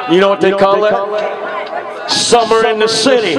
You know what they call that? Summer in the city.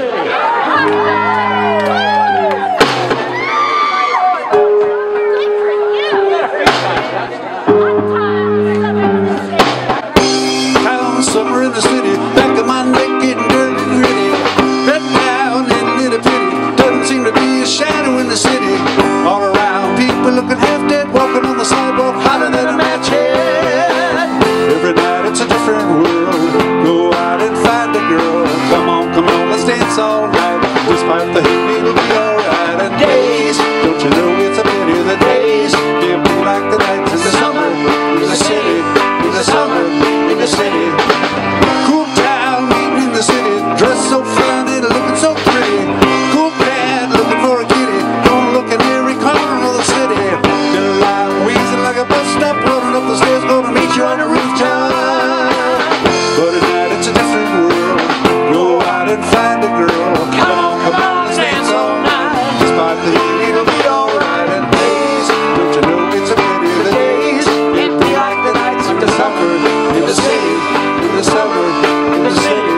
Summer in the city, back of my neck getting dirty and gritty. Bed down and little pity, doesn't seem to be a shadow in the city. All around, people looking half dead, walking on the sidewalk, hotter than a match head. Every night it's a different world, go out and find a girl. Come on, let's dance all night. Despite the heat, it'll be alright. And days, don't you know it's a pity, the days can't be like the nights in the summer, in the city, in the summer, in the city. Cool town, meeting in the city, dressed so funny, looking so pretty. Cool cat, looking for a kitty, gonna look at every corner of the city. Gonna lie wheezing like a bus stop, running up the stairs, gonna meet you on the rooftop. But at night it's a different world, go out and find a girl. Come on, let's dance all night. Despite the heat, it'll be alright. And days, don't you know it's a pity, the days can't be like the nights in the summer, in the city, in the summer, in the city.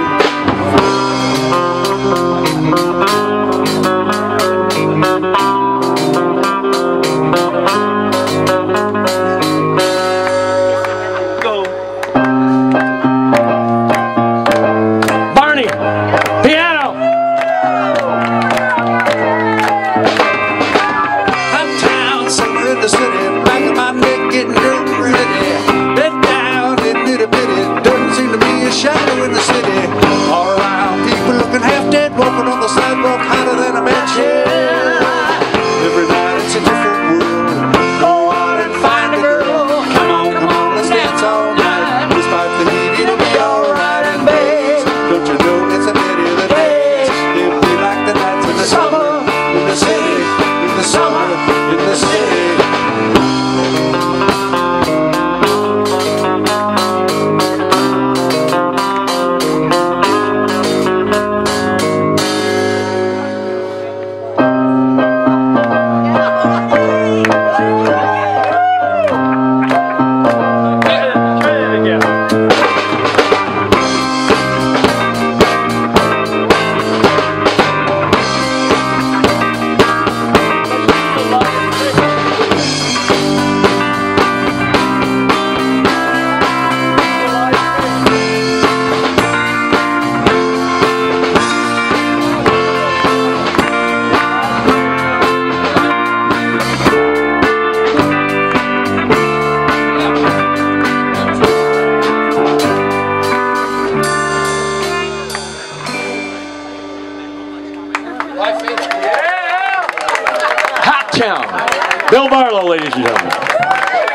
Go. Barney, piano. Hot town, summer in the city, back of my neck getting dirty and gritty. Bed down and nitty bitty, doesn't seem to be a shadow in the city. All around, people looking half dead, walking on the sidewalk, hotter than a match head. Every night it's a different world, go out and find a girl. Come on, let's dance all night. Despite the heat, it'll be alright. And babe, don't you know it's a pity, the days can't be like the nights in the summer, in the city, in the summer, in the city. Hot town. Bill Barlow, ladies and gentlemen.